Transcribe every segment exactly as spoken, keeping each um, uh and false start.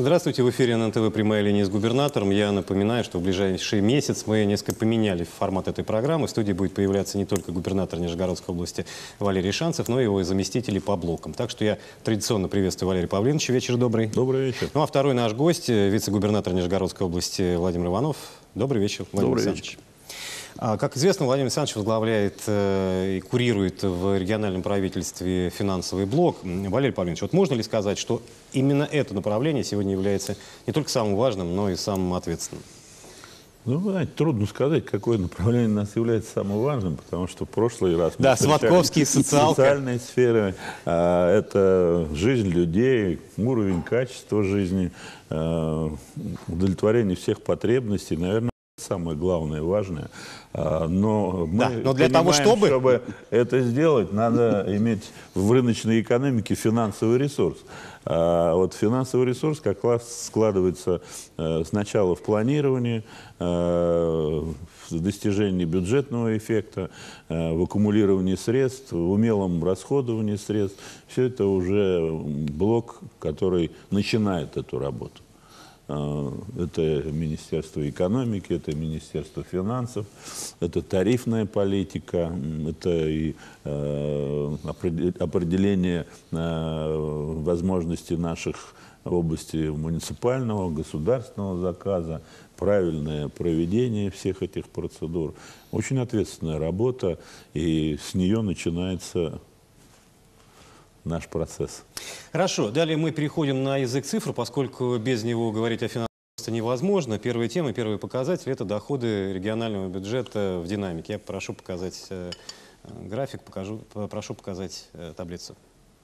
Здравствуйте, в эфире эн эн тэ вэ «Прямая линия» с губернатором. Я напоминаю, что в ближайший месяц мы несколько поменяли формат этой программы. В студии будет появляться не только губернатор Нижегородской области Валерий Шанцев, но и его заместители по блокам. Так что я традиционно приветствую Валерия Павловича. Вечер добрый. Добрый вечер. Ну а второй наш гость, вице-губернатор Нижегородской области Владимир Иванов. Добрый вечер, Владимир Добрый Александрович. вечер. Как известно, Владимир Александрович возглавляет э, и курирует в региональном правительстве финансовый блок. Валерий Павлович, вот можно ли сказать, что именно это направление сегодня является не только самым важным, но и самым ответственным? Ну, знаете, трудно сказать, какое направление у нас является самым важным, потому что в прошлый раз... Да, Сватковский, социалка. Социальные сферы, а, это жизнь людей, уровень качества жизни, а, удовлетворение всех потребностей, наверное, самое главное, важное. Но мы да, но для понимаем, того, чтобы... чтобы это сделать, надо иметь в рыночной экономике финансовый ресурс. А вот финансовый ресурс как раз складывается сначала в планировании, в достижении бюджетного эффекта, в аккумулировании средств, в умелом расходовании средств. Все это уже блок, который начинает эту работу. Это Министерство экономики, это Министерство финансов, это тарифная политика, это и э, определение э, возможностей наших в области муниципального, государственного заказа, правильное проведение всех этих процедур. Очень ответственная работа, и с нее начинается наш процесс. Хорошо. Далее мы переходим на язык цифр, поскольку без него говорить о финансах невозможно. Первая тема, первый показатель – это доходы регионального бюджета в динамике. Я прошу показать э, график, покажу, прошу показать э, таблицу.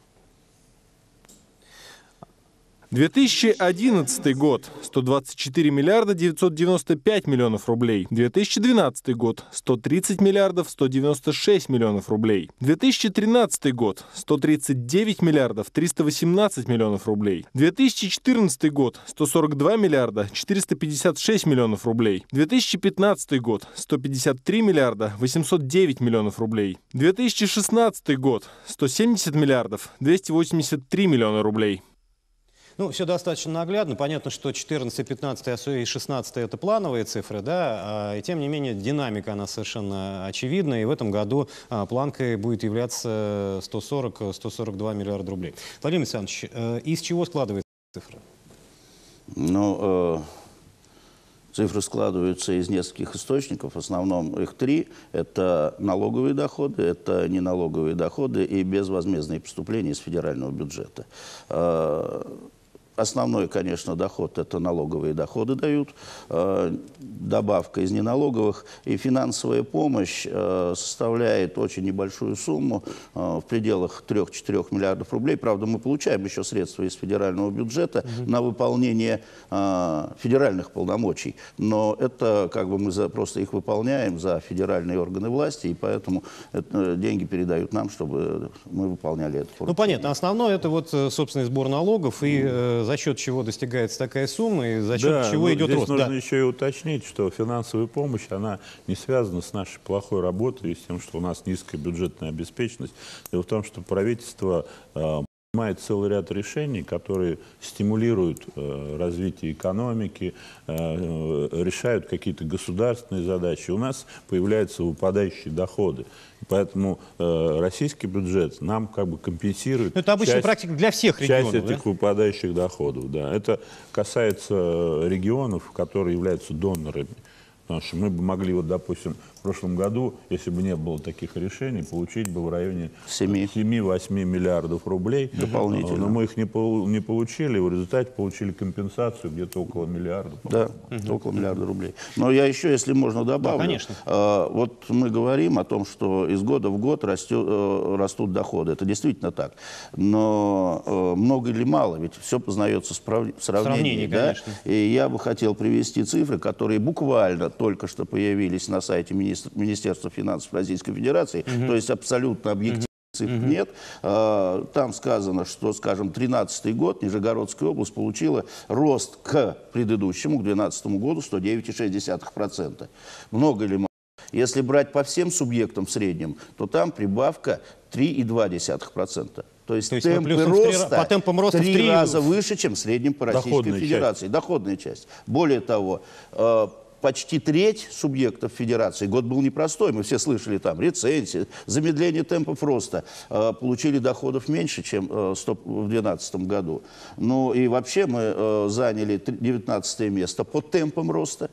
две тысячи одиннадцатый год – сто двадцать четыре миллиарда девятьсот девяносто пять миллионов рублей. две тысячи двенадцатый год – сто тридцать миллиардов сто девяносто шесть миллионов рублей. две тысячи тринадцатый год – сто тридцать девять миллиардов триста восемнадцать миллионов рублей. две тысячи четырнадцатый год – сто сорок два миллиарда четыреста пятьдесят шесть миллионов рублей. две тысячи пятнадцатый год – сто пятьдесят три миллиарда восемьсот девять миллионов рублей. две тысячи шестнадцатый год – сто семьдесят миллиардов двести восемьдесят три миллиона рублей. Ну, все достаточно наглядно. Понятно, что четырнадцатый, пятнадцатый, и шестнадцатый – это плановые цифры, да, и тем не менее динамика, она совершенно очевидна, и в этом году а, планкой будет являться сто сорок — сто сорок два миллиарда рублей. Владимир Александрович, э, из чего складывается цифра? Ну, э, цифры складываются из нескольких источников, в основном их три. Это налоговые доходы, это неналоговые доходы и безвозмездные поступления из федерального бюджета. Э, Основной, конечно, доход – это налоговые доходы дают, э, добавка из неналоговых, и финансовая помощь э, составляет очень небольшую сумму, э, в пределах трёх-четырёх миллиардов рублей. Правда, мы получаем еще средства из федерального бюджета угу. на выполнение э, федеральных полномочий, но это как бы мы за, просто их выполняем за федеральные органы власти, и поэтому это, деньги передают нам, чтобы мы выполняли это. Ну, понятно. Основное – это вот, собственный сбор налогов и э, за счет чего достигается такая сумма и за счет да, чего идет здесь рост. Нужно да. еще и уточнить, что финансовая помощь, она не связана с нашей плохой работой и с тем, что у нас низкая бюджетная обеспеченность. Дело в том, что правительство э, принимает целый ряд решений, которые стимулируют э, развитие экономики, э, решают какие-то государственные задачи. У нас появляются выпадающие доходы. Поэтому э, российский бюджет нам как бы компенсирует. Но это обычная часть, практика для всех регионов. Часть этих да? выпадающих доходов. Да. Это касается регионов, которые являются донорами. Потому что мы бы могли, вот, допустим, в прошлом году, если бы не было таких решений, получить бы в районе семи-восьми миллиардов рублей. Дополнительно. Но мы их не, не получили, в результате получили компенсацию где-то около миллиарда. Да, угу. около миллиарда рублей. Но я еще, если можно, добавлю. Да, конечно. Э, вот мы говорим о том, что из года в год растет, э, растут доходы. Это действительно так. Но э, много или мало? Ведь все познается в сравнении. Сравнение, да? конечно. И я бы хотел привести цифры, которые буквально только что появились на сайте Министерства финансов Российской Федерации, угу. то есть абсолютно объективно. Цифр угу. нет. Там сказано, что, скажем, тринадцатый год Нижегородская область получила рост к предыдущему, к две тысячи двенадцатому году, сто девять целых шесть десятых процента. Много или мало? Если брать по всем субъектам в среднем, то там прибавка три целых две десятых процента. То есть, То есть мы темпы плюсом в три роста ра- по темпам роста в три три- раза выше, чем в среднем по Российской Доходная Федерации. часть. Доходная часть. Более того, э, почти треть субъектов Федерации, год был непростой, мы все слышали там рецессия, замедление темпов роста, э, получили доходов меньше, чем э, стоп- в две тысячи двенадцатом году. Ну и вообще мы э, заняли девятнадцатое место по темпам роста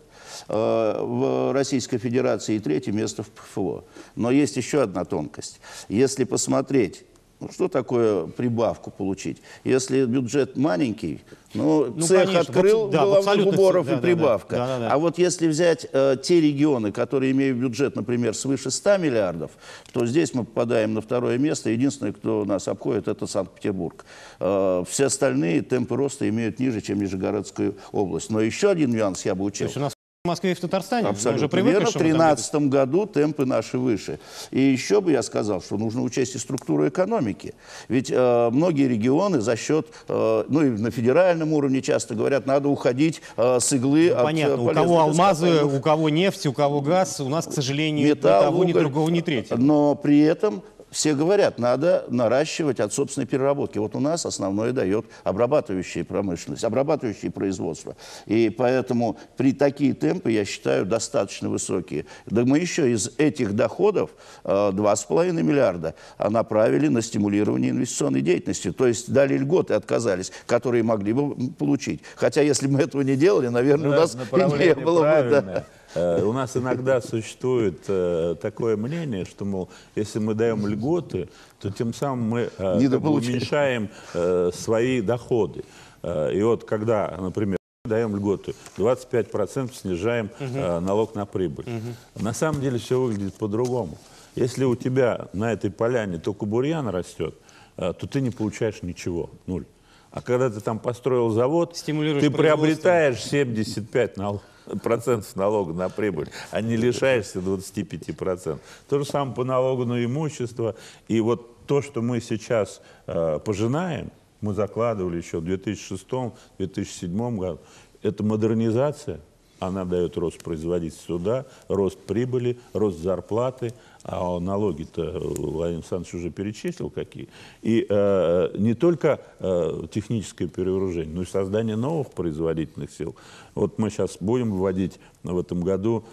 э, в Российской Федерации и третье место в ПФО. Но есть еще одна тонкость. Если посмотреть, ну, что такое прибавку получить? Если бюджет маленький, ну, Ну, цех конечно, открыл, в- да, в головных абсолютности, уборов да, и да, прибавка. да, да, да. А вот если взять э, те регионы, которые имеют бюджет, например, свыше ста миллиардов, то здесь мы попадаем на второе место. Единственное, кто нас обходит, это Санкт-Петербург. Э, все остальные темпы роста имеют ниже, чем Нижегородская область. Но еще один нюанс я бы То учел. есть у нас в Москве и в Татарстане мы уже Абсолютно привыкли, верно. В что мы там две тысячи тринадцатом году темпы наши выше. И еще бы я сказал, что нужно учесть и структуру экономики. Ведь э, многие регионы за счет, э, ну и на федеральном уровне часто говорят, надо уходить э, с иглы от Понятно, э, у полезных кого алмазы, ископаемых. у кого нефть, у кого газ, у нас, к сожалению, ни Металл, того, ни уголь. другого, ни третьего. Но при этом все говорят, надо наращивать от собственной переработки. Вот у нас основное дает обрабатывающая промышленность, обрабатывающее производство. И поэтому при такие темпы, я считаю, достаточно высокие. Да мы еще из этих доходов э, два с половиной миллиарда направили на стимулирование инвестиционной деятельности. То есть дали льготы, отказались, которые могли бы получить. Хотя если бы мы этого не делали, наверное, у нас и не Направление было бы... да. правильное. Э, У нас иногда существует э, такое мнение, что, мол, если мы даем льготы, то тем самым мы э, как бы Недополучаем. уменьшаем э, свои доходы. Э, И вот когда, например, мы даем льготы, двадцать пять процентов снижаем э, налог на прибыль. На самом деле все выглядит по-другому. Если у тебя на этой поляне только бурьян растет, э, то ты не получаешь ничего, нуль. А когда ты там построил завод, Стимулируешь ты производство. приобретаешь семьдесят пять налогов. Процентов налога на прибыль, а не лишаешься двадцати пяти процентов. То же самое по налогу на имущество. И вот то, что мы сейчас э, пожинаем, мы закладывали еще в две тысячи шестом — две тысячи седьмом году, это модернизация. Она дает рост производительности труда, рост прибыли, рост зарплаты, а налоги-то Владимир Александрович уже перечислил какие. И э, не только э, техническое перевооружение, но и создание новых производительных сил. Вот мы сейчас будем вводить в этом году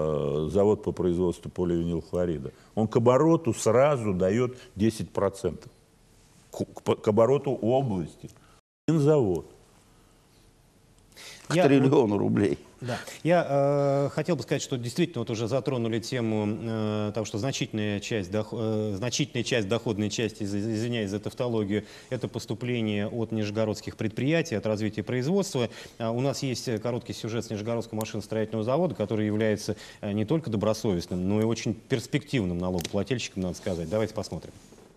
э, завод по производству поливинилхлорида. Он к обороту сразу дает десять процентов. К, к, к обороту области. Один завод. К Я- триллиону рублей. Да. Я э, хотел бы сказать, что действительно вот уже затронули тему э, того, что значительная часть, доход, э, значительная часть доходной части, из- извиняюсь за тавтологию, это поступление от нижегородских предприятий, от развития производства. А у нас есть короткий сюжет с Нижегородского машиностроительного завода, который является э, не только добросовестным, но и очень перспективным налогоплательщиком, надо сказать. Давайте посмотрим.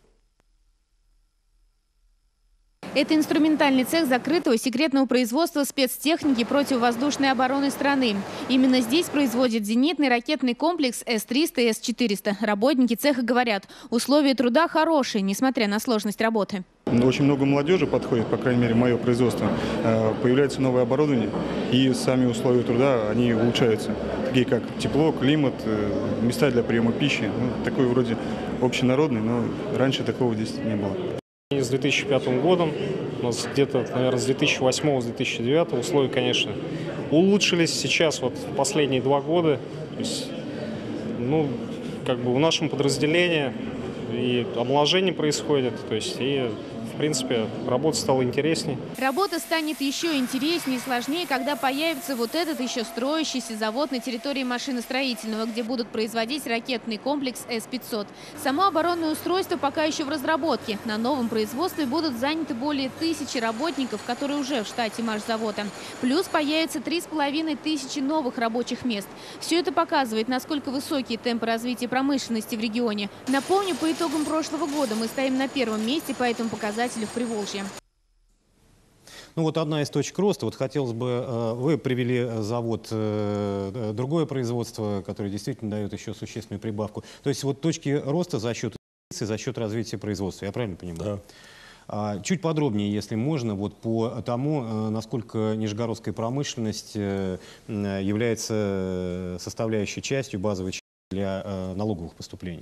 Это инструментальный цех закрытого секретного производства спецтехники противовоздушной обороны страны. Именно здесь производят зенитный ракетный комплекс эс триста и эс четыреста. Работники цеха говорят, условия труда хорошие, несмотря на сложность работы. Очень много молодежи подходит, по крайней мере, мое производство. Э, Появляется новое оборудование, и сами условия труда, они улучшаются. Такие как тепло, климат, э, места для приема пищи. Ну, такой вроде общенародный, но раньше такого здесь не было. С две тысячи пятым годом, у нас где-то, наверное, с две тысячи восьмого — две тысячи девятого условия, конечно, улучшились. Сейчас вот в последние два года, то есть, ну, как бы в нашем подразделении и омоложение происходит, то есть, и, в принципе, работа стала интересней. Работа станет еще интереснее и сложнее, когда появится вот этот еще строящийся завод на территории машиностроительного, где будут производить ракетный комплекс эс пятьсот. Само оборонное устройство пока еще в разработке. На новом производстве будут заняты более тысячи работников, которые уже в штате машзавода. Плюс появится три с половиной тысячи новых рабочих мест. Все это показывает, насколько высокие темпы развития промышленности в регионе. Напомню, по итогам прошлого года мы стоим на первом месте по этому показателю в Приволжье. Ну вот одна из точек роста. Вот хотелось бы, э, вы привели завод, э, другое производство, которое действительно дает еще существенную прибавку. То есть вот точки роста за счет инвестиций, за счет развития производства. Я правильно понимаю? Да. А, чуть подробнее, если можно, вот по тому, э, насколько нижегородская промышленность э, м, является составляющей частью, базовой частью для э, налоговых поступлений.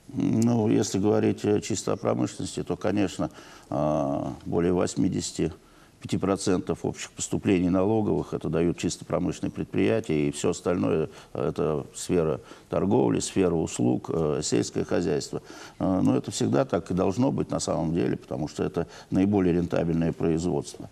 Ну, если говорить чисто о промышленности, то, конечно, более восьмидесяти пяти процентов общих поступлений налоговых это дают чисто промышленные предприятия, и все остальное это сфера торговли, сфера услуг, сельское хозяйство. Но это всегда так и должно быть на самом деле, потому что это наиболее рентабельное производство.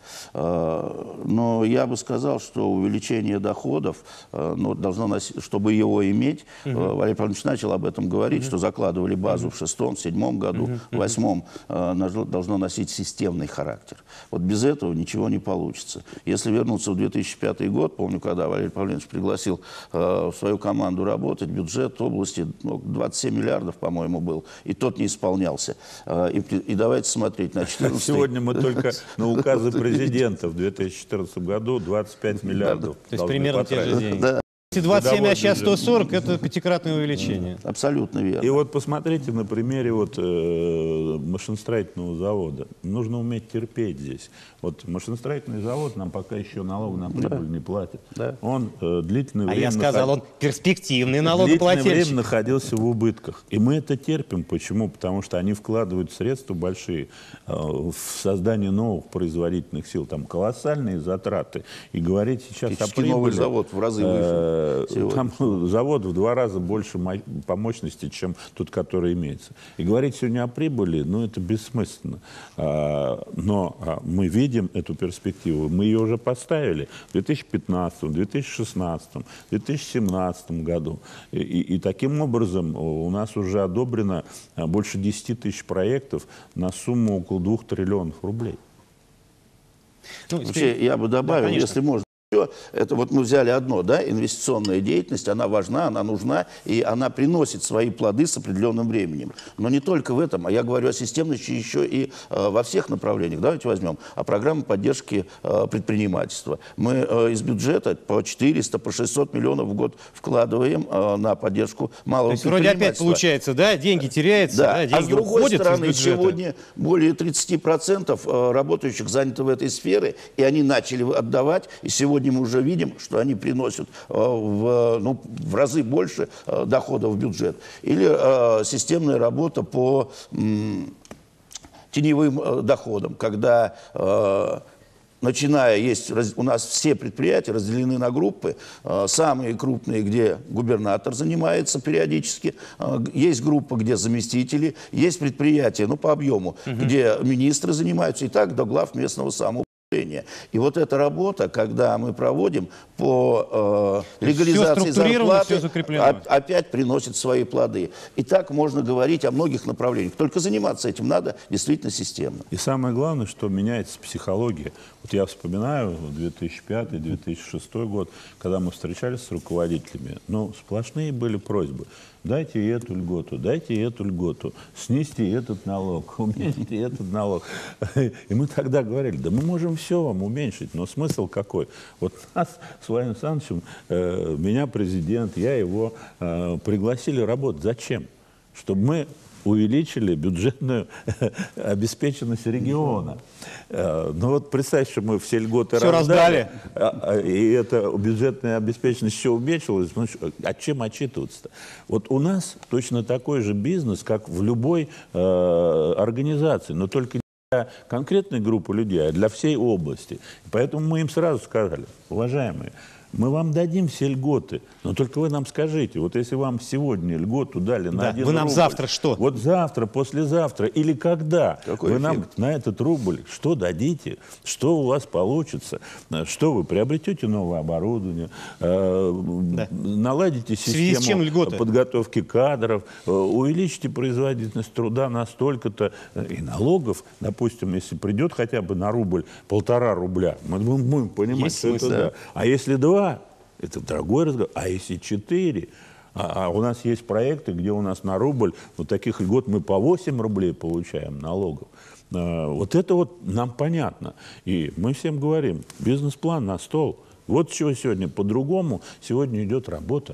Но я бы сказал, что увеличение доходов, ну, должно носить, чтобы его иметь, uh-huh. Валерий Павлович начал об этом говорить, uh-huh. что закладывали базу uh-huh. в шестом, в седьмом году, uh-huh. в восьмом, должно носить системный характер. Вот без этого ничего не получится. Если вернуться в две тысячи пятый год, помню, когда Валерий Павлович пригласил э, в свою команду работать, бюджет области ну, двадцать семь миллиардов, по-моему, был, и тот не исполнялся. Э, и, и давайте смотреть на четырнадцатый. Сегодня мы только на указы президента в две тысячи четырнадцатом году двадцать пять миллиардов. То есть примерно те же деньги. Да. двадцать семь, а сейчас сто сорок, это пятикратное увеличение. Абсолютно верно. И вот посмотрите на примере вот, э, машиностроительного завода. Нужно уметь терпеть здесь. Вот машиностроительный завод нам пока еще налог на прибыль да. не платит. Да. Он э, длительное а время... А я сказал, наход... он перспективный налогоплательщик. Длительное время находился в убытках. И мы это терпим. Почему? Потому что они вкладывают средства большие э, в создание новых производительных сил. Там колоссальные затраты. И говорить сейчас о прибыли... новый завод в разы выше. Там завод в два раза больше по мощности, чем тот, который имеется. И говорить сегодня о прибыли, ну, это бессмысленно. Но мы видим эту перспективу. Мы ее уже поставили в две тысячи пятнадцатом, две тысячи шестнадцатом, две тысячи семнадцатом году. И, и, и таким образом у нас уже одобрено больше десяти тысяч проектов на сумму около двух триллионов рублей. Ну, вообще, я бы добавил, да, если можно. Это вот мы взяли одно, да, инвестиционная деятельность, она важна, она нужна, и она приносит свои плоды с определенным временем. Но не только в этом, а я говорю о системности еще и э, во всех направлениях. Давайте возьмем о программе поддержки э, предпринимательства. Мы э, из бюджета по четыреста, по шестьсот миллионов в год вкладываем э, на поддержку малого предпринимательства. То есть вроде опять получается, да, деньги теряются, да, да, деньги а с другой уходят стороны, из бюджета. Сегодня более тридцати процентов работающих заняты в этой сфере, и они начали отдавать, и сегодня мы уже видим, что они приносят э, в, ну, в разы больше э, доходов в бюджет. Или э, системная работа по м, теневым э, доходам, когда... Э, Начиная, есть у нас все предприятия разделены на группы. Самые крупные, где губернатор занимается периодически. Есть группа, где заместители. Есть предприятия, ну, по объему, угу. где министры занимаются. И так до глав местного самоуправления. И вот эта работа, когда мы проводим по э, легализации зарплаты, опять приносит свои плоды. И так можно говорить о многих направлениях. Только заниматься этим надо действительно системно. И самое главное, что меняется психология. Вот я вспоминаю две тысячи пятый — две тысячи шестой год, когда мы встречались с руководителями. Ну, сплошные были просьбы. Дайте эту льготу, дайте эту льготу, снизьте этот налог, уменьшите этот налог. И мы тогда говорили, да мы можем все вам уменьшить, но смысл какой? Вот нас с Владимиром Александровичем, э, меня президент, я его э, пригласили работать. Зачем? Чтобы мы увеличили бюджетную обеспеченность региона. Ну вот представьте, что мы все льготы все раздали, раздали, и эта бюджетная обеспеченность еще уменьшилась. Ну, а чем отчитываться-то? Вот у нас точно такой же бизнес, как в любой э, организации, но только не для конкретной группы людей, а для всей области. Поэтому мы им сразу сказали, уважаемые, мы вам дадим все льготы, но только вы нам скажите, вот если вам сегодня льготу дали на да, один вы нам рубль, завтра что? Вот завтра, послезавтра или когда Какой вы эффект? нам на этот рубль что дадите, что у вас получится, что вы приобретете новое оборудование, э, да. наладите систему подготовки кадров, э, увеличите производительность труда настолько-то, и налогов, допустим, если придет хотя бы на рубль, полтора рубля, мы будем понимать, есть что смысл, это да. да. А если два, это дорогой разговор. А если четыре? А, а у нас есть проекты, где у нас на рубль, вот таких льгот мы по восемь рублей получаем налогов. А, вот это вот нам понятно. И мы всем говорим, бизнес-план на стол. Вот чего сегодня по-другому. Сегодня идет работа.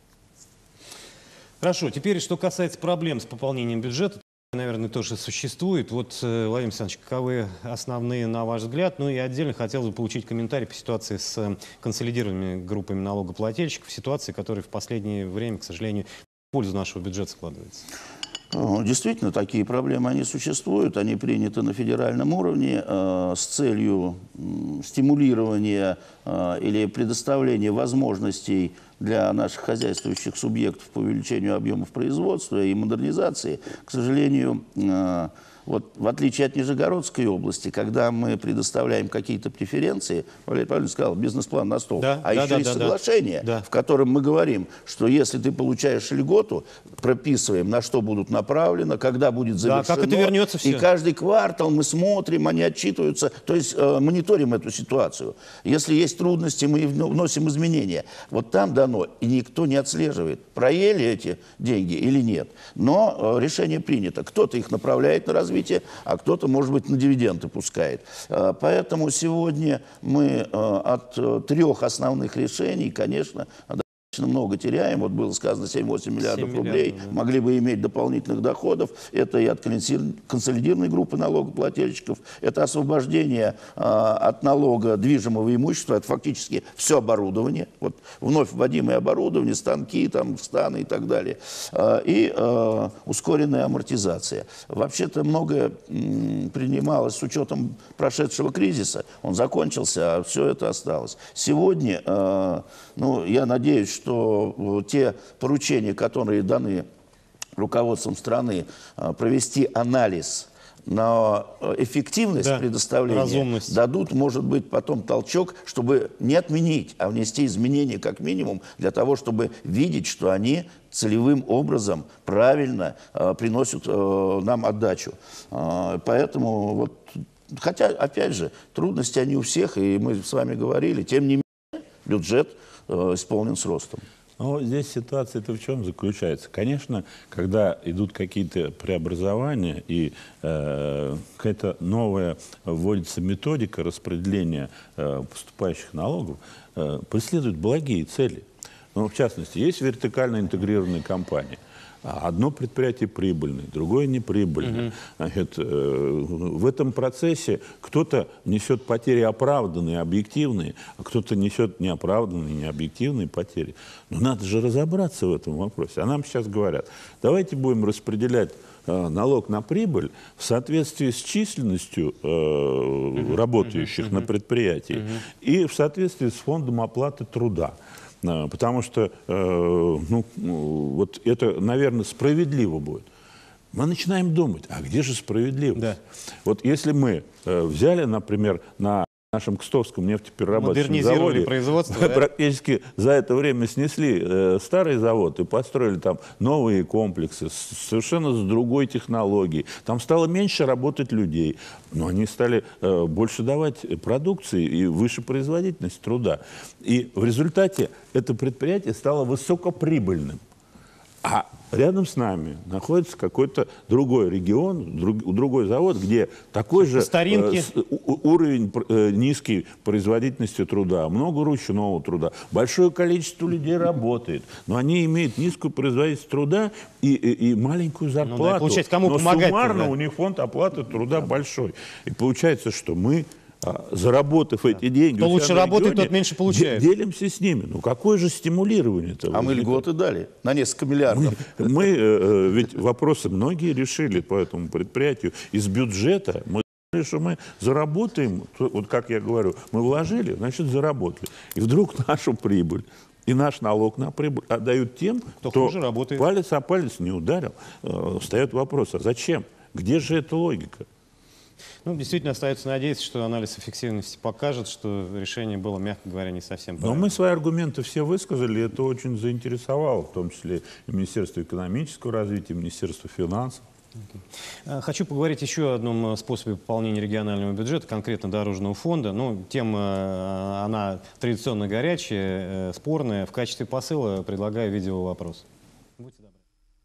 Хорошо, теперь что касается проблем с пополнением бюджета, наверное, тоже существует. Вот, Владимир Александрович, каковы основные, на ваш взгляд? Ну и отдельно хотелось бы получить комментарий по ситуации с консолидированными группами налогоплательщиков, ситуации, которая в последнее время, к сожалению, в пользу нашего бюджета складывается. Действительно, такие проблемы, они существуют, они приняты на федеральном уровне э, с целью э, стимулирования э, или предоставления возможностей для наших хозяйствующих субъектов по увеличению объемов производства и модернизации. К сожалению, э, вот в отличие от Нижегородской области, когда мы предоставляем какие-то преференции, Валерий Павлович сказал, бизнес-план на стол, Да, а да, еще да, есть да, соглашение, да. в котором мы говорим, что если ты получаешь льготу, прописываем, на что будут направлены, когда будет завершено. Да, как это вернется все. И каждый квартал мы смотрим, они отчитываются, то есть э, мониторим эту ситуацию. Если есть трудности, мы вносим изменения. Вот там дано, и никто не отслеживает, проели эти деньги или нет. Но э, решение принято. Кто-то их направляет на развитие, а кто-то, может быть, на дивиденды пускает. Э, поэтому сегодня мы э, от э, трех основных решений, конечно, много теряем. Вот было сказано семь-восемь миллиардов семь рублей. миллиардов, да. Могли бы иметь дополнительных доходов. Это и от консолидированной группы налогоплательщиков. Это освобождение а, от налога движимого имущества. Это фактически все оборудование. Вот вновь вводимое оборудование, станки, там, станы и так далее. А, и а, ускоренная амортизация. Вообще-то многое м, принималось с учетом прошедшего кризиса. Он закончился, а все это осталось. Сегодня, а, ну, я надеюсь, что что те поручения, которые даны руководством страны, провести анализ на эффективность да, предоставления, разумность. дадут, может быть, потом толчок, чтобы не отменить, а внести изменения как минимум, для того, чтобы видеть, что они целевым образом правильно э, приносят э, нам отдачу. Э, поэтому, вот, хотя, опять же, трудности они у всех, и мы с вами говорили, тем не менее, бюджет исполнен с ростом. Но здесь ситуация-то в чем заключается? Конечно, когда идут какие-то преобразования и э, какая-то новая вводится методика распределения э, поступающих налогов, э, преследуют благие цели. Ну, в частности, есть вертикально интегрированные компании. Одно предприятие прибыльное, другое неприбыльное. Mm-hmm. Значит, э, в этом процессе кто-то несет потери оправданные, объективные, а кто-то несет неоправданные, необъективные потери. Но надо же разобраться в этом вопросе. А нам сейчас говорят, давайте будем распределять э, налог на прибыль в соответствии с численностью э, mm-hmm. работающих mm-hmm. на предприятии mm-hmm. и в соответствии с фондом оплаты труда. Потому что, э, ну, вот это, наверное, справедливо будет. Мы начинаем думать, а где же справедливость? Да. Вот если мы э, взяли, например, на нашем Кстовском нефтеперерабатывающем заводе, производство, мы да? практически за это время снесли э, старый завод и построили там новые комплексы с, совершенно с другой технологией. Там стало меньше работать людей, но они стали э, больше давать продукции и выше производительность труда. И в результате это предприятие стало высокоприбыльным. А рядом с нами находится какой-то другой регион, друг, другой завод, где такой же э, с, у, уровень э, низкой производительности труда, много ручного труда, большое количество людей работает, но они имеют низкую производительность труда и, и, и маленькую зарплату. Ну, да, получается, кому но помогать, суммарно да? у них фонд оплаты труда да. большой. И получается, что мы, заработав эти деньги, кто лучше работает, тот меньше получает. Делимся с ними. Ну какое же стимулирование этого? А мы льготы дали на несколько миллиардов. Мы, мы э, ведь вопросы многие решили по этому предприятию. Из бюджета мы думали, что мы заработаем, вот как я говорю, мы вложили, значит заработали. И вдруг нашу прибыль и наш налог на прибыль отдают тем, кто, кто хуже работает. Палец о палец не ударил. Э, встает вопрос, а зачем? Где же эта логика? Ну, действительно, остается надеяться, что анализ эффективности покажет, что решение было, мягко говоря, не совсем правильным. Но мы свои аргументы все высказали, и это очень заинтересовало, в том числе и Министерство экономического развития, и Министерство финансов. Okay. Хочу поговорить еще о одном способе пополнения регионального бюджета, конкретно дорожного фонда. Ну, тема, она традиционно горячая, спорная. В качестве посыла предлагаю видеовопрос. Будьте добры.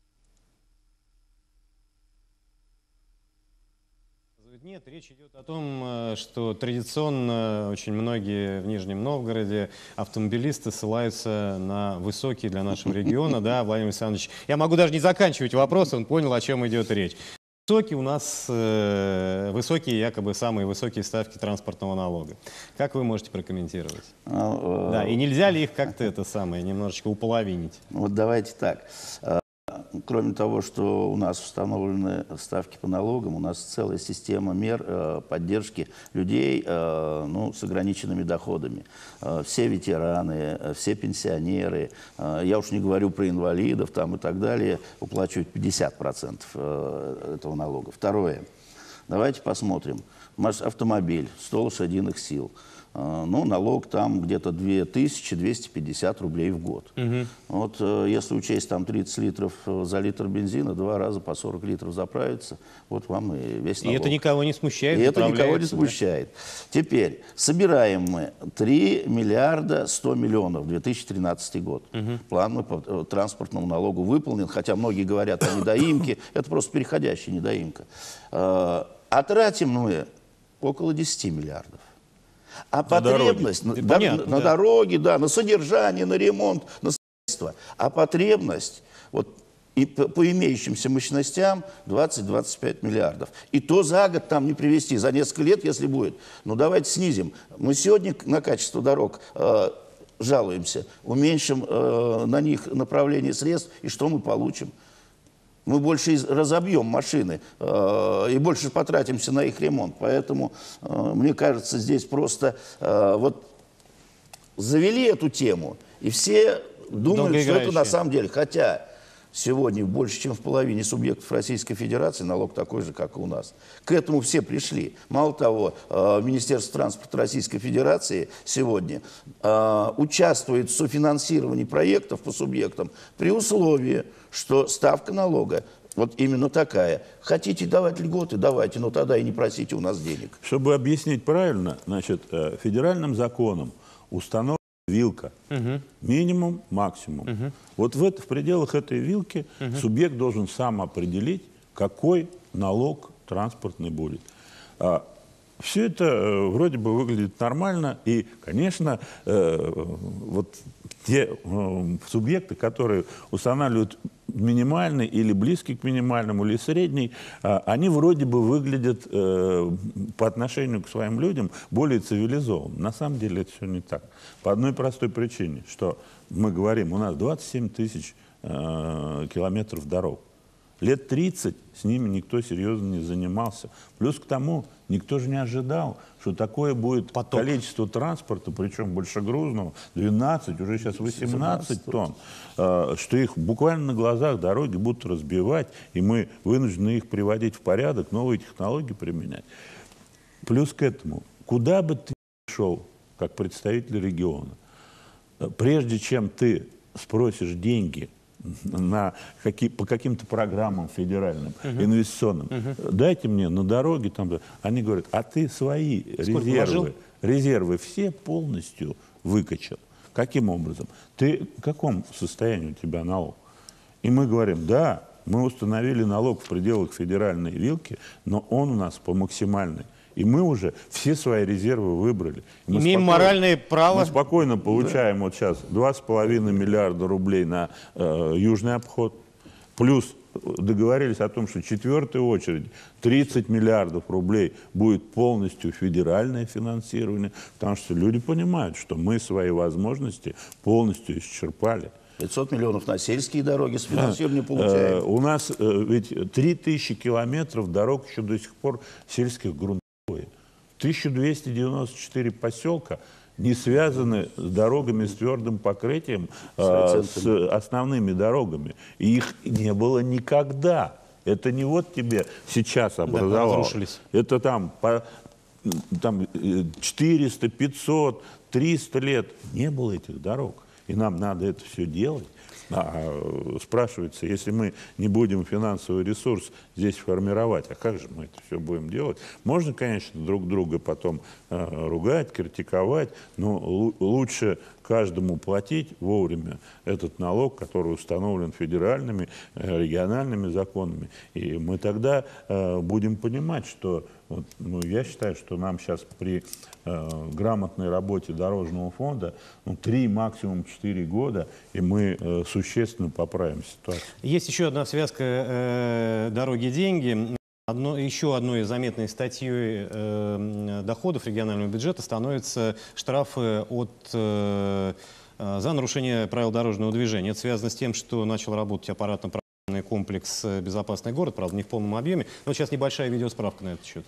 Нет, речь идет о том, что традиционно очень многие в Нижнем Новгороде автомобилисты ссылаются на высокие для нашего региона, да, Владимир Александрович. Я могу даже не заканчивать вопрос, он понял, о чем идет речь. Высокие у нас, э, высокие, якобы самые высокие ставки транспортного налога. Как вы можете прокомментировать? А, да, и нельзя ли их как-то это самое, немножечко уполовинить? Вот давайте так. кроме того, что у нас установлены ставки по налогам, у нас целая система мер э, поддержки людей э, ну, с ограниченными доходами. Э, все ветераны, э, все пенсионеры, э, я уж не говорю про инвалидов там, и так далее, уплачивают пятьдесят процентов э, этого налога. Второе. Давайте посмотрим. Автомобиль, сто лошадиных сил. Ну, налог там где-то две тысячи двести пятьдесят рублей в год. Угу. Вот если учесть там тридцать литров за литр бензина, два раза по сорок литров заправиться, вот вам и весь налог. И это никого не смущает? И это никого не смущает. Да? Теперь, собираем мы три миллиарда сто миллионов в две тысячи тринадцатый год. Угу. План по транспортному налогу выполнен, хотя многие говорят о недоимке, это просто переходящая недоимка. А тратим мы около десяти миллиардов. А на потребность на, да, понятно, на, на да. дороге, да, на содержание, на ремонт, на строительство. А потребность вот, и по, по имеющимся мощностям двадцать-двадцать пять миллиардов. И то за год там не привезти, за несколько лет, если будет. Ну давайте снизим. Мы сегодня на качество дорог э, жалуемся, уменьшим э, на них направление средств, и что мы получим? Мы больше разобьем машины э, и больше потратимся на их ремонт. Поэтому, э, мне кажется, здесь просто э, вот завели эту тему, и все думают, что это на самом деле. Хотя сегодня больше, чем в половине субъектов Российской Федерации налог такой же, как и у нас. К этому все пришли. Мало того, э, Министерство транспорта Российской Федерации сегодня э, участвует в софинансировании проектов по субъектам при условии, что ставка налога вот именно такая. Хотите давать льготы, давайте, но тогда и не просите у нас денег. Чтобы объяснить правильно, значит, федеральным законом установлена вилка. Угу. Минимум, максимум. Угу. Вот в, это, в пределах этой вилки угу. субъект должен сам определить, какой налог транспортный будет. А, все это э, вроде бы выглядит нормально. И, конечно, э, вот те э, субъекты, которые устанавливают минимальный или близкий к минимальному, или средний, э, они вроде бы выглядят э, по отношению к своим людям более цивилизованно. На самом деле это все не так. По одной простой причине, что мы говорим, у нас двадцать семь тысяч э, километров дорог. Лет тридцать с ними никто серьезно не занимался. Плюс к тому, никто же не ожидал, что такое будет поток. Количество транспорта, причем большегрузного, двенадцать, уже сейчас восемнадцать тонн, что их буквально на глазах дороги будут разбивать, и мы вынуждены их приводить в порядок, новые технологии применять. Плюс к этому, куда бы ты ни шел, как представитель региона, прежде чем ты спросишь деньги на какие, по каким-то программам федеральным, uh-huh. инвестиционным, uh-huh. дайте мне на дороге, там, они говорят, а ты свои резервы, резервы все полностью выкачал. Каким образом? Ты в каком состоянии у тебя налог? И мы говорим, да, мы установили налог в пределах федеральной вилки, но он у нас по максимальной. И мы уже все свои резервы выбрали. Мы Имеем моральное право. Мы спокойно получаем да. вот сейчас два с половиной миллиарда рублей на э, южный обход. Плюс договорились о том, что в четвертой очереди тридцать миллиардов рублей будет полностью федеральное финансирование. Потому что люди понимают, что мы свои возможности полностью исчерпали. пятьсот миллионов на сельские дороги с финансированием да. получаем. Э, у нас э, ведь три тысячи километров дорог еще до сих пор сельских грунтов. тысяча двести девяносто четыре поселка не связаны с дорогами с твердым покрытием, э, с основными дорогами. И их не было никогда. Это не вот тебе сейчас образовалось. Да, это там, по, там четыреста, пятьсот, триста лет не было этих дорог. И нам надо это все делать. А, спрашивается, если мы не будем финансовый ресурс здесь формировать, а как же мы это все будем делать? Можно, конечно, друг друга потом э, ругать, критиковать, но лучше каждому платить вовремя этот налог, который установлен федеральными, э, региональными законами. И мы тогда э, будем понимать, что вот, ну, я считаю, что нам сейчас при э, грамотной работе дорожного фонда ну, три, максимум четыре года, и мы э, существенно поправим ситуацию. Есть еще одна связка э, «Дороги-деньги». Одно, еще одной заметной статьей э, доходов регионального бюджета становятся штрафы от, э, за нарушение правил дорожного движения. Это связано с тем, что начал работать аппаратно-правильный комплекс «Безопасный город», правда, не в полном объеме. Но сейчас небольшая видеосправка на этот счет.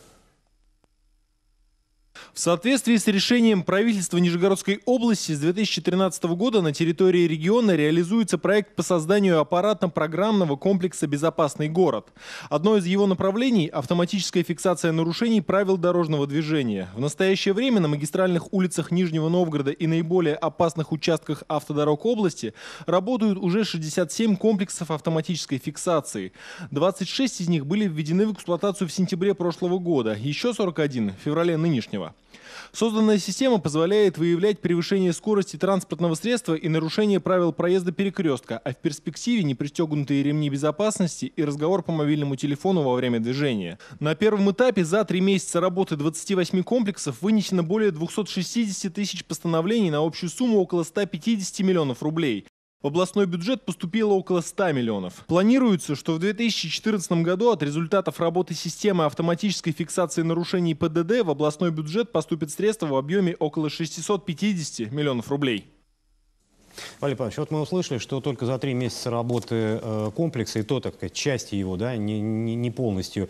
В соответствии с решением правительства Нижегородской области с две тысячи тринадцатого года на территории региона реализуется проект по созданию аппаратно-программного комплекса «Безопасный город». Одно из его направлений – автоматическая фиксация нарушений правил дорожного движения. В настоящее время на магистральных улицах Нижнего Новгорода и наиболее опасных участках автодорог области работают уже шестьдесят семь комплексов автоматической фиксации. двадцать шесть из них были введены в эксплуатацию в сентябре прошлого года, еще сорок один в феврале нынешнего. Созданная система позволяет выявлять превышение скорости транспортного средства и нарушение правил проезда перекрестка, а в перспективе непристегнутые ремни безопасности и разговор по мобильному телефону во время движения. На первом этапе за три месяца работы двадцати восьми комплексов вынесено более двухсот шестидесяти тысяч постановлений на общую сумму около ста пятидесяти миллионов рублей. В областной бюджет поступило около ста миллионов. Планируется, что в две тысячи четырнадцатом году от результатов работы системы автоматической фиксации нарушений ПДД в областной бюджет поступит средства в объеме около шестисот пятидесяти миллионов рублей. Валерий Павлович, вот мы услышали, что только за три месяца работы э, комплекса, и то, так сказать, части его, да, не, не, не полностью,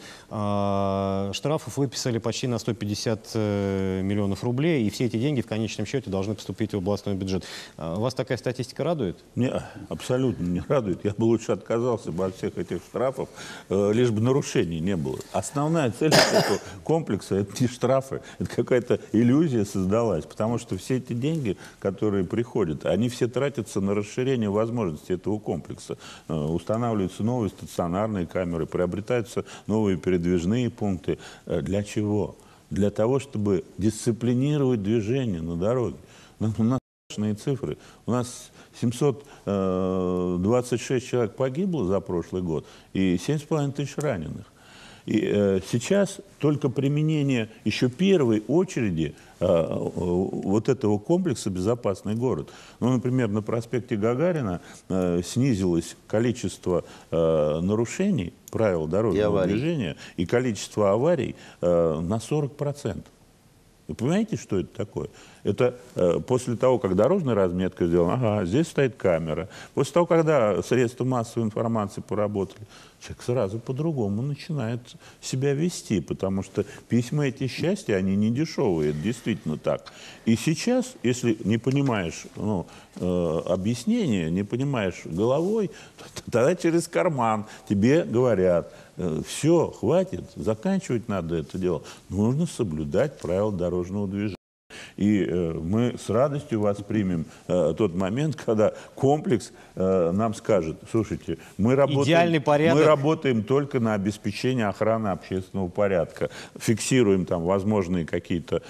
э, штрафов выписали почти на сто пятьдесят э, миллионов рублей, и все эти деньги в конечном счете должны поступить в областной бюджет. Э, вас такая статистика радует? Мне абсолютно не радует. Я бы лучше отказался бы от всех этих штрафов, э, лишь бы нарушений не было. Основная цель этого комплекса – это не штрафы, это какая-то иллюзия создалась, потому что все эти деньги, которые приходят, они все тратятся на расширение возможностей этого комплекса. Устанавливаются новые стационарные камеры, приобретаются новые передвижные пункты. Для чего? Для того, чтобы дисциплинировать движение на дороге. У нас страшные цифры. У нас семьсот двадцать шесть человек погибло за прошлый год и семь с половиной тысяч раненых. И э, сейчас только применение еще первой очереди э, вот этого комплекса «Безопасный город». Ну, например, на проспекте Гагарина э, снизилось количество э, нарушений правил дорожного движения и количество аварий э, на сорок процентов. Вы понимаете, что это такое? Это э, после того, как дорожная разметка сделана, ага, здесь стоит камера. После того, когда средства массовой информации поработали, человек сразу по-другому начинает себя вести, потому что письма эти счастья, они не дешевые, это действительно так. И сейчас, если не понимаешь ну, э, объяснения, не понимаешь головой, то, тогда через карман тебе говорят, э, все, хватит, заканчивать надо это дело. Нужно соблюдать правила дорожного движения. И э, мы с радостью воспримем э, тот момент, когда комплекс э, нам скажет, слушайте, мы работаем, мы работаем только на обеспечение охраны общественного порядка, фиксируем там возможные какие-то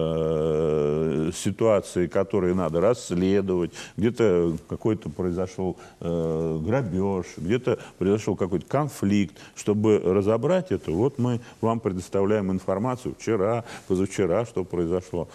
э, ситуации, которые надо расследовать, где-то какой-то произошел э, грабеж, где-то произошел какой-то конфликт. Чтобы разобрать это, вот мы вам предоставляем информацию вчера, позавчера, что произошло.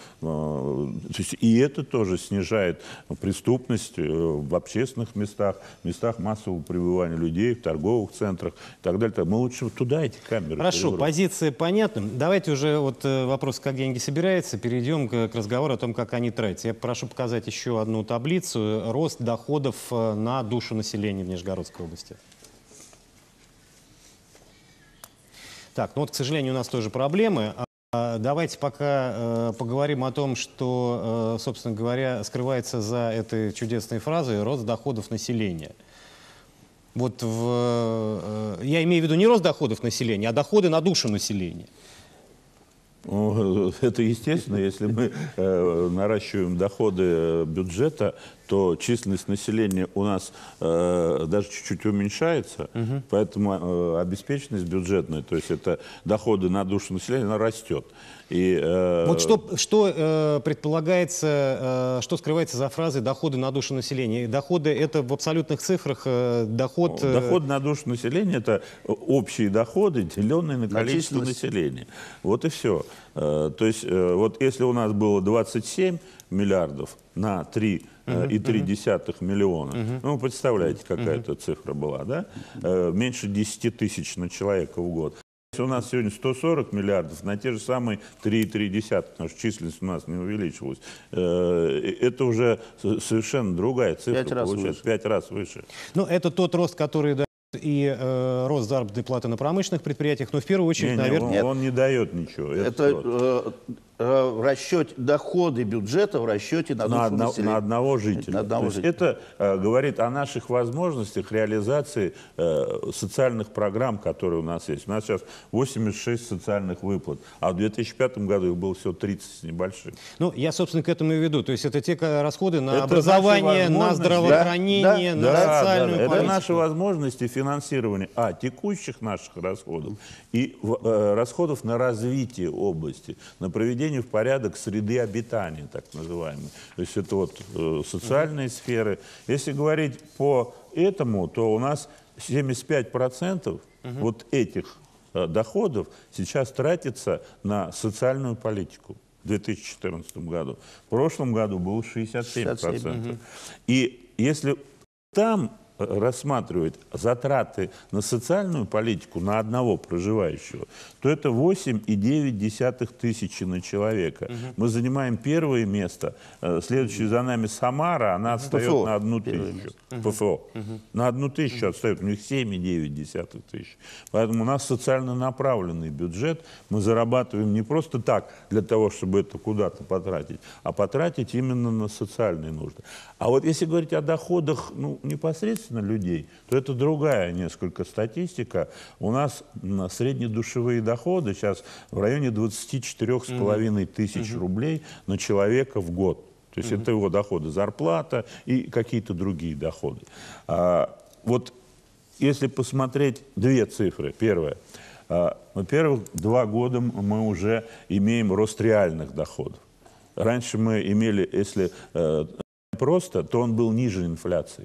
И это тоже снижает преступность в общественных местах, местах массового пребывания людей, в торговых центрах и так далее. Мы лучше туда эти камеры. Хорошо, позиция понятна. Давайте уже вот вопрос, как деньги собираются, перейдем к, к разговору о том, как они тратятся. Я прошу показать еще одну таблицу. Рост доходов на душу населения в Нижегородской области. Так, ну вот, к сожалению, у нас тоже проблемы. Давайте пока э, поговорим о том, что, э, собственно говоря, скрывается за этой чудесной фразой «рост доходов населения». Вот в, э, я имею в виду не рост доходов населения, а доходы на душу населения. Ну, это естественно, если мы э, наращиваем доходы бюджета, то численность населения у нас э, даже чуть-чуть уменьшается, угу. Поэтому э, обеспеченность бюджетная, то есть это доходы на душу населения, она растет. И, э, вот что, что э, предполагается, э, что скрывается за фразой «доходы на душу населения»? Доходы — это в абсолютных цифрах э, доход... Э... Доход на душу населения — это общие доходы, деленные на количество на населения. Вот и все. Э, то есть э, вот если у нас было двадцать семь миллиардов на три и три десятых миллиона. Uh-huh. Ну, вы представляете, какая-то uh-huh. цифра была, да? Э, меньше десяти тысяч на человека в год. Если у нас сегодня сто сорок миллиардов, на те же самые три и три десятых, потому что численность у нас не увеличилась, э, это уже совершенно другая цифра. Пять раз получается, выше. Пять раз выше. Ну, это тот рост, который... и э, рост заработной платы на промышленных предприятиях, но в первую очередь, Не, не, наверное... он, он не дает ничего. Это э, э, в расчете доходы бюджета в расчете на, на, душу одно- населения. на одного жителя. На одного То есть жителя. это э, говорит о наших возможностях реализации э, социальных программ, которые у нас есть. У нас сейчас восемьдесят шесть социальных выплат, а в две тысячи пятом году их было всего тридцать с небольшим. Ну, я, собственно, к этому и веду. То есть это те ка- расходы на Это образование, наши на возможности. здравоохранение, Да, на Да, социальную да, да. Это политику. наши возможности финансирования а, текущих наших расходов и в- э, расходов на развитие области, на приведение в порядок среды обитания, так называемой. То есть это вот э, социальные сферы. Если говорить по этому, то у нас семьдесят пять процентов вот этих э, доходов сейчас тратится на социальную политику. В две тысячи четырнадцатом году. В прошлом году было шестьдесят семь процентов. шестьдесят семь. И если там рассматривать затраты на социальную политику на одного проживающего, то это восемь и девять десятых тысячи на человека. Мы занимаем первое место. Э, Следующая за нами Самара, она отстает ПФО. на одну Первое тысячу. ПФО. На одну тысячу отстает, у них семь и девять десятых тысяч. Поэтому у нас социально направленный бюджет. Мы зарабатываем не просто так, для того, чтобы это куда-то потратить, а потратить именно на социальные нужды. А вот если говорить о доходах, ну, непосредственно людей, то это другая несколько статистика. У нас м, среднедушевые доходы сейчас в районе двадцати четырёх с половиной тысяч рублей на человека в год. То есть это его доходы, зарплата и какие-то другие доходы. А, вот если посмотреть две цифры. Первое. А, во-первых, два года мы уже имеем рост реальных доходов. Раньше мы имели, если э, просто, то он был ниже инфляции.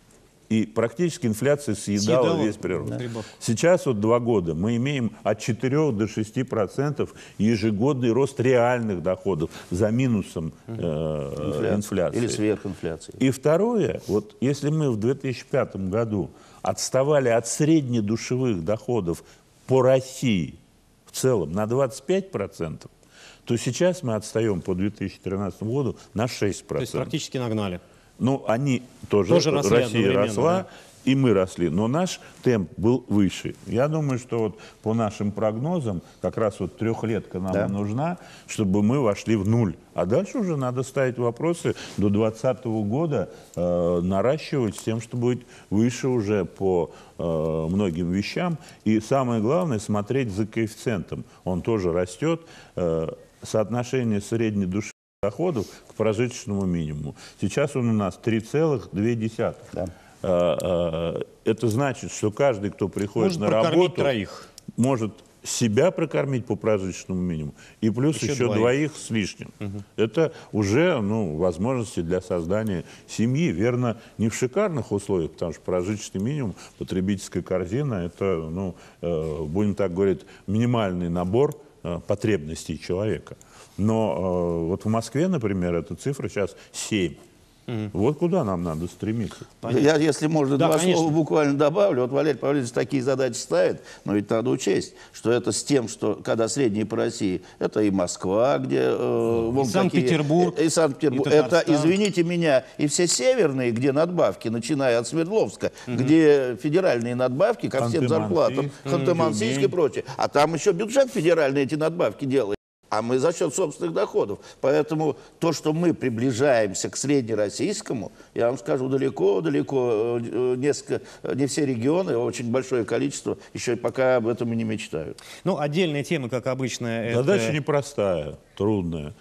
И практически инфляция съедала Съедала, весь прирост. да. Прибавку. Сейчас вот два года мы имеем от четырёх до шести процентов ежегодный рост реальных доходов за минусом э, Инфляция. инфляции. Или сверхинфляции. И второе, вот если мы в две тысячи пятом году отставали от среднедушевых доходов по России в целом на двадцать пять процентов, то сейчас мы отстаем по две тысячи тринадцатому году на шесть процентов. То есть практически нагнали. Ну, они тоже, Тоже росли Россия одновременно, росла, да. и мы росли, но наш темп был выше. Я думаю, что вот по нашим прогнозам как раз вот трехлетка нам Да. нужна, чтобы мы вошли в нуль. А дальше уже надо ставить вопросы до двадцатого года, э, наращивать с тем, что будет выше уже по э, многим вещам. И самое главное, смотреть за коэффициентом. Он тоже растет. Э, соотношение средней души доходов к прожиточному минимуму. Сейчас он у нас три целых две десятых. Да. А, а, Это значит, что каждый, кто приходит Может на прокормить работу, троих. может себя прокормить по прожиточному минимуму и плюс Еще еще, двоих. двоих с лишним. Это уже ну, возможности для создания семьи. Верно, не в шикарных условиях, потому что прожиточный минимум, потребительская корзина, это, ну, э, будем так говорить, минимальный набор э, потребностей человека. Но э, вот в Москве, например, эта цифра сейчас семь. Вот куда нам надо стремиться. Я, если можно, Да, два конечно. слова буквально добавлю. Вот Валерий Павлович такие задачи ставит, но ведь надо учесть, что это с тем, что когда средние по России, это и Москва, где... Э, вон Санкт-Петербург, какие- и, и Санкт-Петербург. и Это, Татарстан. извините меня, и все северные, где надбавки, начиная от Свердловска, где федеральные надбавки ко всем Ханты-Мансийск, зарплатам, Ханты-Мансийск и Тюмень. прочее. А там еще бюджет федеральный эти надбавки делает. А мы за счет собственных доходов. Поэтому то, что мы приближаемся к среднероссийскому, я вам скажу, далеко-далеко, несколько, не все регионы, очень большое количество еще пока об этом и не мечтают. Ну, отдельная тема, как обычно, это... Задача непростая, трудная,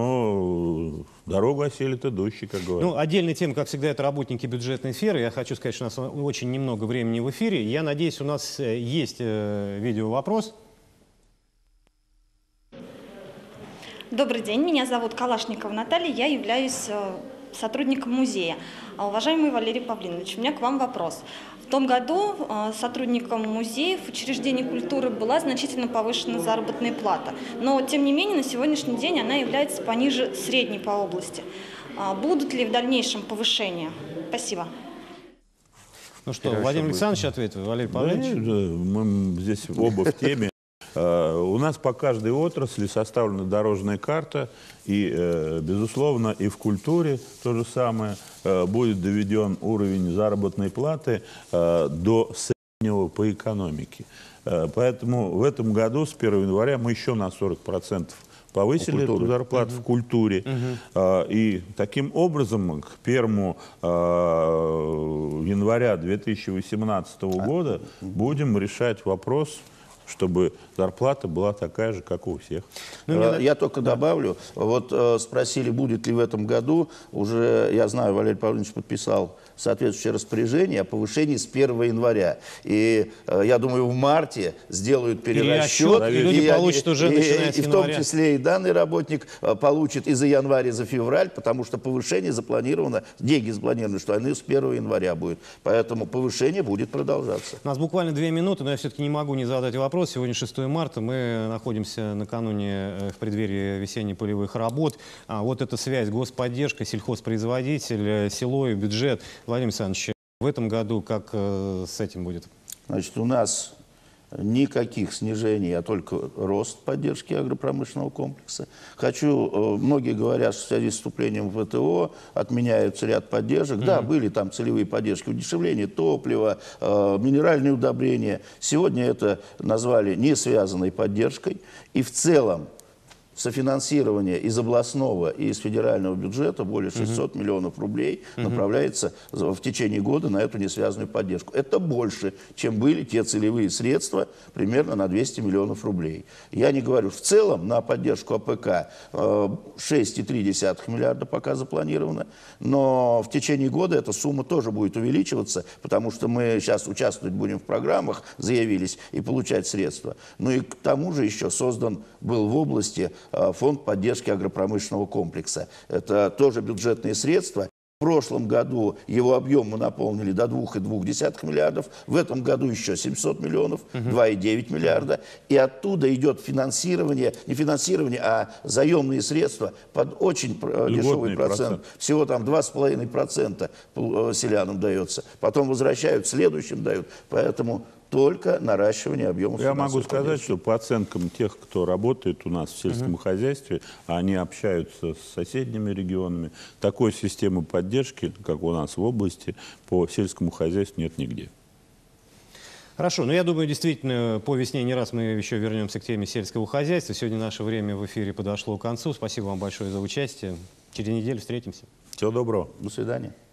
но дорогу осилит идущий, как говорят. Ну, отдельная тема, как всегда, это работники бюджетной сферы. Я хочу сказать, что у нас очень немного времени в эфире. Я надеюсь, у нас э, есть э, видеовопрос. Добрый день, меня зовут Калашникова Наталья, я являюсь э, сотрудником музея. А, Уважаемый Валерий Павлинович, у меня к вам вопрос. В том году э, сотрудникам музеев, учреждений культуры была значительно повышена заработная плата. Но, тем не менее, на сегодняшний день она является пониже средней по области. А, Будут ли в дальнейшем повышения? Спасибо. Ну что, Хорошо, Владимир будет. Александрович ответит, Валерий Да Павлович? нет, да, мы здесь оба в теме. Э, У нас по каждой отрасли составлена дорожная карта, и, э, безусловно, и в культуре то же самое. Э, Будет доведен уровень заработной платы э, до по экономике. Поэтому в этом году с первого января мы еще на сорок процентов повысили эту зарплату в культуре. Uh-huh. И таким образом к первому января две тысячи восемнадцатого года будем решать вопрос, чтобы зарплата была такая же, как у всех. Ну, я только да. добавлю, вот э, спросили, будет ли в этом году, уже, я знаю, Валерий Павлович подписал соответствующее распоряжение о повышении с первого января. И э, я думаю, в марте сделают перерасчет. И, и люди и, получат уже и, начиная с и, и в том января. числе и данный работник э, получит и за январь, и за февраль, потому что повышение запланировано, деньги запланированы, что они с первого января будет. Поэтому повышение будет продолжаться. У нас буквально две минуты, но я все-таки не могу не задать вопрос. Сегодня шестое марта, мы находимся накануне в преддверии весенне-полевых работ. А вот эта связь господдержка, сельхозпроизводитель, село и бюджет. Владимир Александрович, в этом году как э, с этим будет? Значит, у нас никаких снижений, а только рост поддержки агропромышленного комплекса. Хочу, многие говорят, что в связи с вступлением в ВТО отменяются ряд поддержек. Mm-hmm. Да, были там целевые поддержки, удешевление топлива, э, минеральные удобрения. Сегодня это назвали не связанной поддержкой. И в целом софинансирование из областного и из федерального бюджета более шестисот uh-huh. миллионов рублей uh-huh. направляется в течение года на эту несвязанную поддержку. Это больше, чем были те целевые средства, примерно на двести миллионов рублей. Я не говорю, в целом на поддержку АПК шесть и три десятых миллиарда пока запланировано, но в течение года эта сумма тоже будет увеличиваться, потому что мы сейчас участвовать будем в программах, заявились, и получать средства. Ну и к тому же еще создан был в области фонд поддержки агропромышленного комплекса. Это тоже бюджетные средства. В прошлом году его объем мы наполнили до двух и двух десятых миллиардов. В этом году еще семьсот миллионов, uh-huh. два и девять миллиарда. И оттуда идет финансирование, не финансирование, а заемные средства под очень Льготный дешевый процент. процент. Всего там два с половиной процента селянам дается. Потом возвращают, следующим дают. Поэтому только наращивание объемов. Я могу сказать, поддержки. Что по оценкам тех, кто работает у нас в сельском uh-huh. хозяйстве, они общаются с соседними регионами, такой системы поддержки, как у нас в области, по сельскому хозяйству нет нигде. Хорошо, но я думаю, действительно, по весне не раз мы еще вернемся к теме сельского хозяйства. Сегодня наше время в эфире подошло к концу. Спасибо вам большое за участие. Через неделю встретимся. Всего доброго. До свидания.